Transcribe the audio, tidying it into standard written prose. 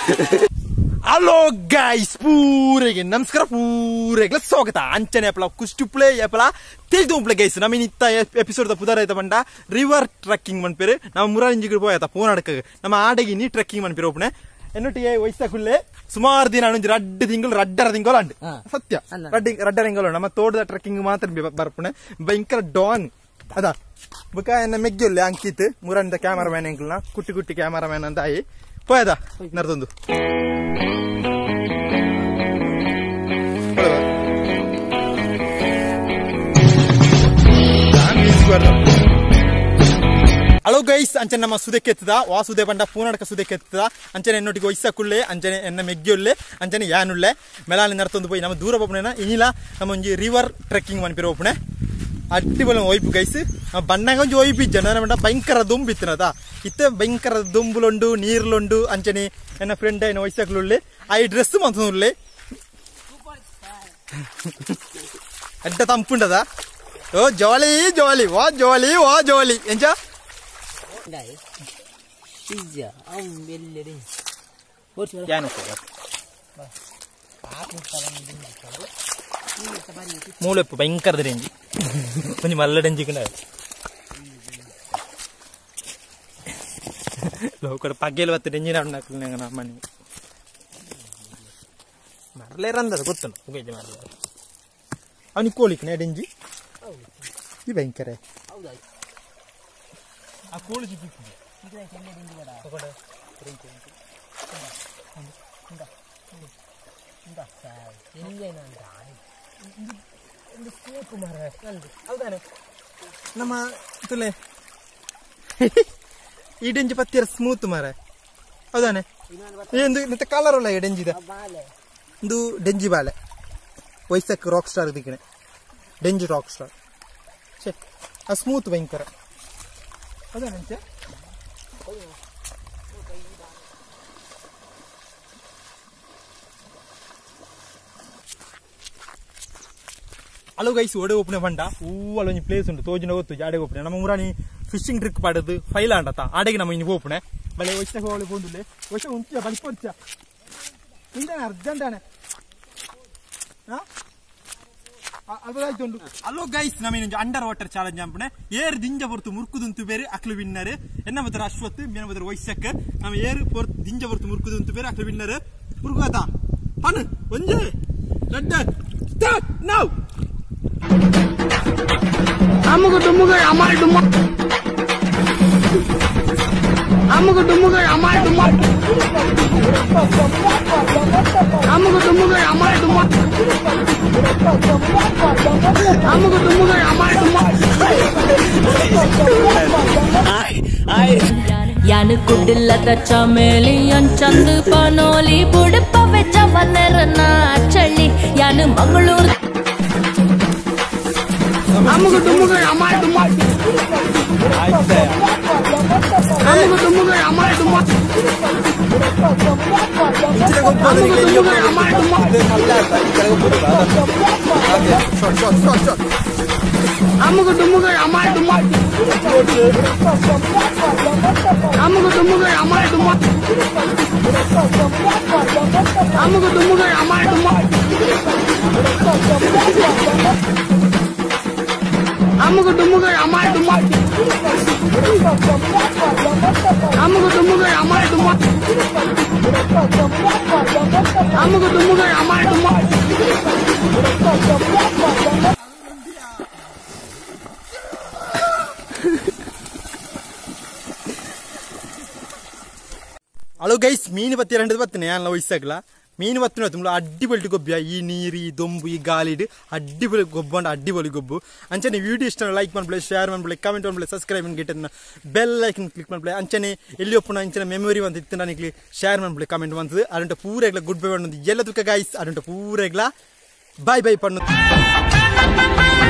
Hello guys, pure namaskara pure ಸ್ವಾಗತ ಅಂಚನೆ ಅಪ್ಲ ಕುಷ್ಟು ಪ್ಲೇ ಅಪ್ಲ ತೆಲ್ದು ಪ್ಲೇ ಗೈಸ್ ನಮ್ಮ ಇತ್ತ ಎಪಿಸೋಡ್ ದ ಪುದರ ಐತ ಬಂಡ ರಿವರ್ ಟ್ರೆಕ್ಕಿಂಗ್ ಮನ್ಪೇರು ನಮ್ಮ ಮುರಾಂಜಿಗೆ ಪೋಯತ ಫೋನ್ ಅಡಕ ನಮ್ಮ ಆಡೆಗಿ ನೀ ಟ್ರೆಕ್ಕಿಂಗ್ ಮನ್ಪೇರು ಒಪ್ಪನೆ ಎನ್ನೊಟ್ಟಿಗೆ ವಯಸ್ಸಕುಳ್ಳೆ ಸುಮಾರು ದಿನ ಅಣ್ಣು ರಡ್ಡ ತಿಂಗಳು ರಡ್ಡರ ತಿಂಗಳು ಅಂಡ್ ಸತ್ಯ ರಡ್ಡರ ತಿಂಗಳು ನಮ್ಮ ತೋಟದ ಟ್ರೆಕ್ಕಿಂಗ್ ಮಾತ್ರ ಬರ್ಪಣೆ ಭಯಂಕರ ಡಾನ್ ಅದ ಬುಕ ಎನ್ನ ಮೆಗ್ಗೊಲ್ಲೆ ಅಂಕಿತ್ ಮುರಾನಿಂದ ಕ್ಯಾಮರಾಮ್ಯಾನ್ ಎಂಕಲ್ನ ಕುಟ್ಟಿ ಕುಟ್ಟಿ ಕ್ಯಾಮರಾಮ್ಯಾನ್ ಅಂತ ಆಯಿ ಪೋಯದ ನರ್ದೊಂದು ಹಲೋ ಗೈಸ್ ಅಂಚನೆ ನಮ್ಮ ಸುದೆ ಕೆತ್ತದ ವಾ ಸುದೆ ಬಂಡ ಪೂನಡ್ಕ ಸುದೆ ಕೆತ್ತದ ಅಂಚನೆ ಎನ್ನೊಟ್ಟಿಗೆ ವಯಸ್ಸಕುಳ್ಳೆ ಅಂಚನೆ ಎನ್ನ ಮೆಗ್ಗೊಲ್ಲೆ ಅಂಚನೆ ಯಾನುಳ್ಳೆ ಮೆಲಾಲಿ ನರ್ತೊಂದು ಪೋಯಿ ನಮ್ಮ ದೂರ ಪೋಪಣೆನ ಇನಿಲ ನಮ್ಮ ಒಂಜಿ ರಿವರ್ ಟ್ರೆಕ್ಕಿಂಗ್ ಮನ್ಪಿರ ಒಪ್ಪಣೆ ಅಡ್ಡಿಪೊಲೆ ಒಯ್ಪು ಗೈಸ್ ಬಣ್ಣಗ ಒಂಜಿ ಒಯ್ಪು ಜನ ಬಂಡ ಭಯಂಕರ ದುಂಬು ಇತ್ತಿನದ ಇತ್ತೆ ಭಯಂಕರ ದುಂಬುಲುಂಡು ನೀರ್ಲುಂಡು ಅಂಚನೆ ಎನ್ನ ಫ್ರೆಂಡ್ ಏನ ವಯಸ್ಸಕುಳ್ಳೆ ಆ ಡ್ರೆಸ್ ಮಂತುಳ್ಳೆ ಅಡ್ಡ ತಂಪುಂಡದ ಓ ಜಾಲಿ ಜಾಲಿ ವಾ ಜಾಲಿ ವಾ ಜಾಲಿ ಎಂಜ ಮೂಳೆಪ್ಪು ಭಯಂಕರದ ರೇಂಜ್ ಕೊಂಚ ಮಲ್ಲ ಡೆಂಜಿ ಕಂಡ ಲೋಕಡ ಪಗ್ಗೆಲು ಬತ್ತ ಡೆಂಜಿನ ಅಣ್ಣ ಮನೆ ಮರಲೇರಂದದ ಗೊತ್ತಲ್ಲ ಉಗೈತೆ ಮರಲ ಅವನಿಗೆ ಕೋಳಿಕನೆ ಡೆಂಜಿ ಈ ಭಯಂಕರ ಆ ಕೋಳಿ ಸಿಕ್ಕಿದೆ ನಮ್ಮ ತುಲೆ ಈ ಡೆಂಜಿ ಪತ್ತಿರ ಸ್ಮೂತ್ ಮಾರ ಹೌದಾನೆ ಮತ್ತೆ ಕಲರ್ ಅಲ್ಲ ಈ ಡೆಂಜಿದ ಒಂದು ಡೆಂಜಿ ಬಾಲೆ ವಯಸ್ಸಕ್ಕೆ ರಾಕ್ ಸ್ಟಾರ್ ದಿಕ್ಕಣೆ ಡೆಂಜಿ ರಾಕ್ ಸ್ಟಾರ್ ಆ ಸ್ಮೂತ್ ಭಯಂಕರ ಅದೇನಂತೆ ಹಲೋ ಗೈಸ್ ಒಡೆ ಓಪನೆ ಬಂಡ ಹೂವಲ್ಲ ಒಂಜಿ ಪ್ಲೇಸ್ ಉಂಟು ತೋಜಿನ ಗೊತ್ತು ಜಾಡೆ ಓಪನೆ ನಮ್ಮ ಊರಾನಿ ಫಿಶಿಂಗ್ ಟ್ರಿಕ್ ಪಾಡದು ಫೈಲ ಅಂಡತ ಆಡೆಗೆ ನಮ್ಮ ಇನ್ನು ಓಪನೆ ಬಲೆ ವಯಸ್ಸಾಗ ಹೋಳಿ ಬಂದುಲೆ ವರ್ಷ ಉಂಚ ಬಲಿಪಂಚ ಹಿಂದಾನೆ ಅರ್ಜೆಂಟಾನೆ ಹಲೋ ಗೈಸ್ ನಮ್ಮ ಅಂಡರ್ ವಾಟರ್ ಚಾಲೆಂಜ್ ಅಂಪಣೆ ಏರ್ ದಿಂಜ ಹೊರ್ತು ಮುರ್ಕುದಂತು ಬೇರೆ ಅಕ್ಲು ವಿನ್ನರ್ ಎನ್ನ ಬದ್ರ ಅಶ್ವತ್ ಮೇನ ಬದ್ರ ವಯಸ್ಸಕ್ಕೆ ನಮ್ಮ ಏರ್ ದಿಂಜ ಹೊರ್ತು ಮುರ್ಕುದಂತು ಬೇರೆ ಅಕ್ಲು ವಿನ್ನರ್ ಮುರುಗಾತ ಪನ್ ಒಂಜೆ ರೆಡ್ ಸ್ಟಾರ್ಟ್ ನೌ ಅಮ್ಮಗ ಡುಮ್ಮಗ ಅಮಾಲ್ ಡುಮ್ಮ ಅಮ್ಮಗ ಡುಮ್ಮಗ ಅಮಾಲ್ ಡುಮ್ಮ ಅಮ್ಮಗ ಡುಮ್ಮಗ ಅಮಾಲ್ ಡುಮ್ಮ ಅಮ್ಮಗ ಡುಮ್ಮಗ ಅಮಾಲ್ ಡುಮ್ಮ ಯಾನು ಕುಡ್ಡಿಲ್ಲದ ಚಮೇಲಿ ಅಂಚಂದು ಪನೋಲಿ ಬುಡಪ ವೆಚ್ಚ ವನರನ ಚಳಿ ಯಾನು ಮಂಗಳೂರು ಅಮ್ಮಗ ಡುಮ್ಮಗ ಅಮಾಲ್ ಡುಮ್ಮ ಅಮ್ಮಗ ಡುಮ್ಮಗ ಅಮಾಲ್ ಡುಮ್ಮ ಅಮ್ಮಗ ಡುಮ್ಮಗ ಅಮಾಲ್ ಡುಮ್ಮ ಅಮ್ಮಗ ಡುಮ್ಮಗ ಅಮಾಲ್ ಡುಮ್ಮ ಅಮ್ಮಗ ಡುಮ್ಮಗ ಅಮಾಲ್ ಡುಮ್ಮ ಅಮ್ಮಗ ಡುಮ್ಮಗ ಅಮಾಲ್ ಡುಮ್ಮ ಅಮ್ಮಗ ಡುಮ್ಮಗ ಅಮಾಲ್ ಡುಮ್ಮ ಅಮ್ಮಗ ಡುಮ್ಮಗ ಅಮಾಲ್ ಡುಮ್ಮ ಹಲೋ ಗೈಸ್ ಮೀನು ಬತ್ತಿ ಎರಡು ಬತ್ತನೆ ಎಲ್ಲ ವಯಸ್ಸಾಗಲ್ಲ ಮೀನು ಬತ್ತಿನ ತುಂಬ ಅಡ್ಡಿಪೊಲಿ ಗೊಬ್ಬ ಈ ನೀರು ಈ ದೊಂಬು ಈ ಗಾಳಿಡು ಅಡ್ಡಿಪೊಲಿ ಗೊಬ್ಬ ಅಂಡ್ ಅಡ್ಡಿಪೊಲಿ ಗೊಬ್ಬು ಅಂಚನೆ ವಿಡಿಯೋ ಇಷ್ಟ ಲೈಕ್ ಮಾಡ್ಬಿಳೆ ಶೇರ್ ಮಾಡ್ಬಿಳೆ ಕಮೆಂಟ್ ಮಾಡ್ಬಿಳೆ ಸಬ್ಸ್ಕ್ರೈಬ್ ಗಿಟ್ಟನ್ನ ಬೆಲ್ ಐಕನ್ ಕ್ಲಿಕ್ ಮಾಡ್ಬಿಳೆ ಅಂಚನೆ ಎಲ್ಲಿ ಒಪ್ಪನ ಅಂಚನೆ ಮೆಮೊರಿ ಅಂತ ಇತ್ತು ನನಗೆ ಶೇರ್ ಮಾಡ್ಬಿಳೆ ಕಮೆಂಟ್ ಬಂತದ್ದು ಅದಂಟ ಪೂರೆಗ್ಲ ಗುಡ್ ಬೈ ಪಣ್ಣದು ಎಲ್ಲ ತುಕ್ಕ ಗೈಸ್ ಅದಂಟ ಪೂರೆಗ್ಲ ಬಾಯ್ ಬಾಯ್ ಪಣ್ಣು